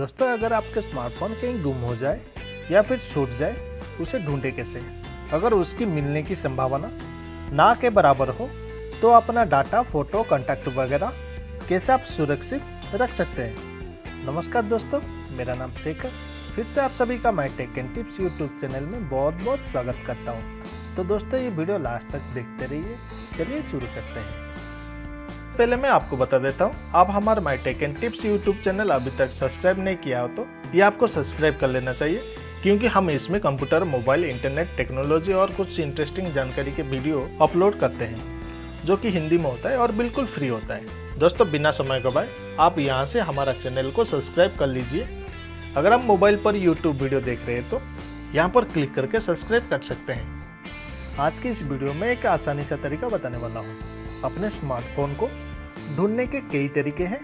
दोस्तों, अगर आपका स्मार्टफोन कहीं गुम हो जाए या फिर छूट जाए, उसे ढूंढे कैसे? अगर उसकी मिलने की संभावना ना के बराबर हो तो अपना डाटा, फोटो, कॉन्टैक्ट वगैरह कैसे आप सुरक्षित रख सकते हैं। नमस्कार दोस्तों, मेरा नाम शेखर। फिर से आप सभी का my tech and tips YouTube channel में बहुत बहुत स्वागत करता हूँ। तो दोस्तों, ये वीडियो लास्ट तक देखते रहिए। चलिए शुरू करते हैं। पहले मैं आपको बता देता हूँ, आप हमारा my tech and tips YouTube channel अभी तक सब्सक्राइब नहीं किया हो तो ये आपको सब्सक्राइब कर लेना चाहिए, क्योंकि हम इसमें कंप्यूटर, मोबाइल, इंटरनेट, टेक्नोलॉजी और कुछ इंटरेस्टिंग जानकारी के वीडियो अपलोड करते हैं, जो कि हिंदी में होता है और बिल्कुल फ्री होता है। दोस्तों, बिना समय गवाए आप यहाँ से हमारा चैनल को सब्सक्राइब कर लीजिए। अगर आप मोबाइल पर यूट्यूब वीडियो देख रहे हैं तो यहाँ पर क्लिक करके सब्सक्राइब कर सकते हैं। आज की इस वीडियो में एक आसानी सा तरीका बताने वाला हूँ। अपने स्मार्टफोन को ढूंढने के कई तरीके हैं।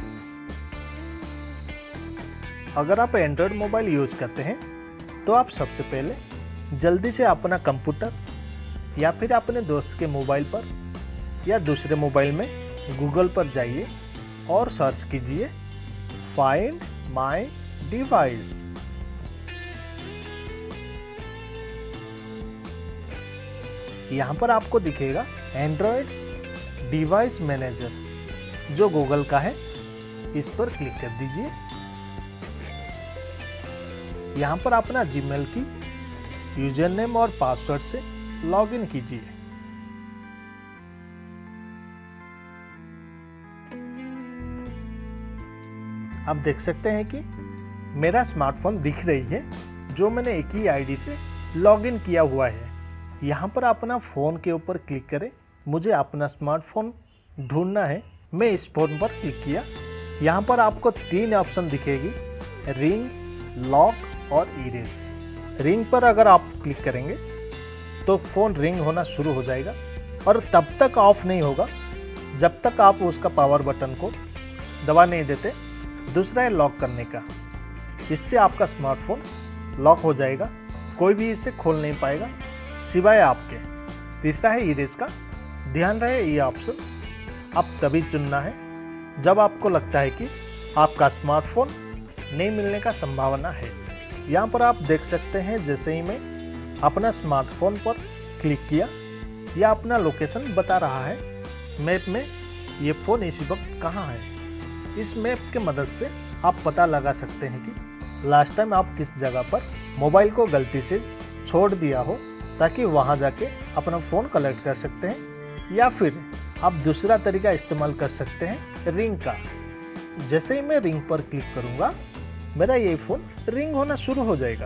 अगर आप एंड्रॉयड मोबाइल यूज करते हैं तो आप सबसे पहले जल्दी से अपना कंप्यूटर या फिर अपने दोस्त के मोबाइल पर या दूसरे मोबाइल में गूगल पर जाइए और सर्च कीजिए फाइंड माई डिवाइस। यहाँ पर आपको दिखेगा एंड्रॉयड डिवाइस मैनेजर, जो गूगल का है। इस पर क्लिक कर दीजिए। यहाँ पर अपना जीमेल की यूजर नेम और पासवर्ड से लॉगिन कीजिए। आप देख सकते हैं कि मेरा स्मार्टफोन दिख रही है, जो मैंने एक ही आईडी से लॉगिन किया हुआ है। यहाँ पर अपना फ़ोन के ऊपर क्लिक करें। मुझे अपना स्मार्टफोन ढूंढना है। मैं इस फोन पर क्लिक किया। यहाँ पर आपको 3 ऑप्शन दिखेगी, रिंग, लॉक और इरेज। रिंग पर अगर आप क्लिक करेंगे तो फ़ोन रिंग होना शुरू हो जाएगा और तब तक ऑफ नहीं होगा जब तक आप उसका पावर बटन को दबा नहीं देते। दूसरा है लॉक करने का। इससे आपका स्मार्टफोन लॉक हो जाएगा, कोई भी इसे खोल नहीं पाएगा सिवाय आपके। तीसरा है इरेज का। ध्यान रहे, ये ऑप्शन आप तभी चुनना है जब आपको लगता है कि आपका स्मार्टफोन नहीं मिलने का संभावना है। यहाँ पर आप देख सकते हैं, जैसे ही मैं अपना स्मार्टफोन पर क्लिक किया, यह अपना लोकेशन बता रहा है मैप में ये फ़ोन इसी वक्त कहाँ है। इस मैप के मदद से आप पता लगा सकते हैं कि लास्ट टाइम आप किस जगह पर मोबाइल को गलती से छोड़ दिया हो, ताकि वहाँ जाके अपना फ़ोन कलेक्ट कर सकते हैं। या फिर आप दूसरा तरीका इस्तेमाल कर सकते हैं, रिंग का। जैसे ही मैं रिंग पर क्लिक करूंगा, मेरा ये फ़ोन रिंग होना शुरू हो जाएगा।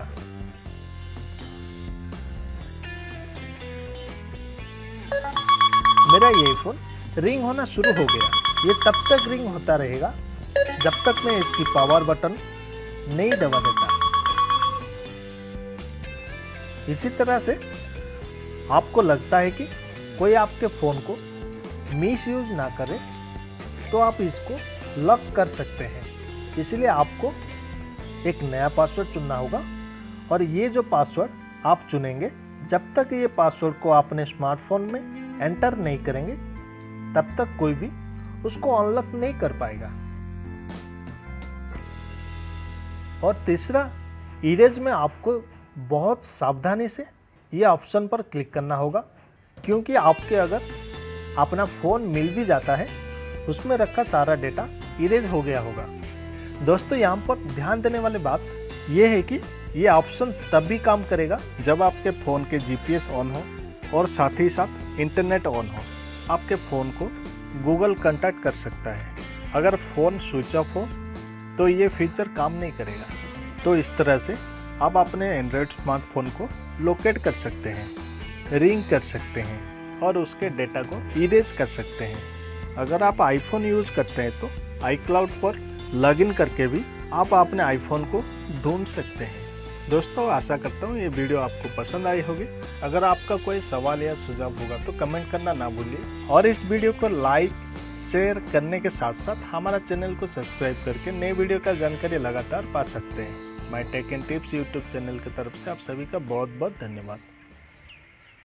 मेरा ये फ़ोन रिंग होना शुरू हो गया। ये तब तक रिंग होता रहेगा जब तक मैं इसकी पावर बटन नहीं दबा देता। इसी तरह से आपको लगता है कि कोई आपके फ़ोन को मिस यूज ना करे तो आप इसको लॉक कर सकते हैं। इसलिए आपको एक नया पासवर्ड चुनना होगा, और ये जो पासवर्ड आप चुनेंगे, जब तक ये पासवर्ड को अपने स्मार्टफोन में एंटर नहीं करेंगे तब तक कोई भी उसको अनलॉक नहीं कर पाएगा। और तीसरा, इरेज में आपको बहुत सावधानी से ये ऑप्शन पर क्लिक करना होगा, क्योंकि आपके अगर अपना फ़ोन मिल भी जाता है, उसमें रखा सारा डेटा इरेज हो गया होगा। दोस्तों, यहाँ पर ध्यान देने वाली बात यह है कि ये ऑप्शन तब भी काम करेगा जब आपके फ़ोन के जीपीएस ऑन हो और साथ ही साथ इंटरनेट ऑन हो। आपके फ़ोन को गूगल कॉन्टैक्ट कर सकता है। अगर फ़ोन स्विच ऑफ हो तो ये फीचर काम नहीं करेगा। तो इस तरह से आप अपने एंड्रॉयड स्मार्टफोन को लोकेट कर सकते हैं, रिंग कर सकते हैं और उसके डेटा को इरेज कर सकते हैं। अगर आप आईफोन यूज़ करते हैं तो iCloud पर लॉगिन करके भी आप अपने आईफोन को ढूंढ सकते हैं। दोस्तों, आशा करता हूँ ये वीडियो आपको पसंद आई होगी। अगर आपका कोई सवाल या सुझाव होगा तो कमेंट करना ना भूलिए, और इस वीडियो को लाइक, शेयर करने के साथ साथ हमारा चैनल को सब्सक्राइब करके नए वीडियो का जानकारी लगातार पा सकते हैं। My tech and tips YouTube channel की तरफ से आप सभी का बहुत बहुत धन्यवाद।